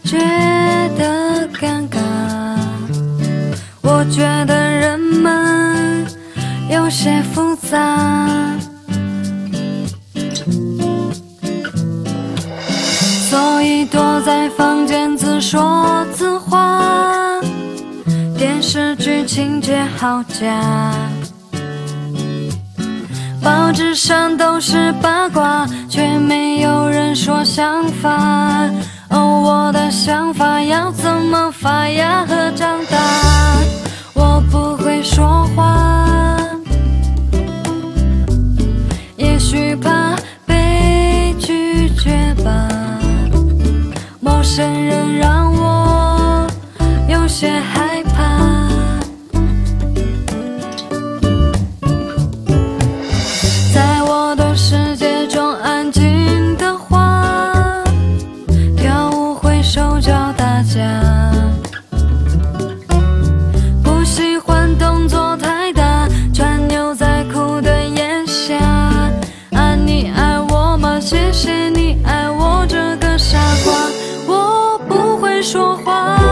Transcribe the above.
觉得尴尬。我觉得人们有些复杂，所以躲在房间自说自话。电视剧情节好假，报纸上都是八卦，却没有人说想法。哦，我的想法要怎么发芽和长大？我不会说话，也许怕被拒绝吧。陌生人让我有些害怕，在我的世界中安静的话，跳舞会手脚打架，不喜欢动作太大，穿牛仔裤的炎夏。啊，你爱我吗？谢谢你爱我这个傻瓜。我不会说话。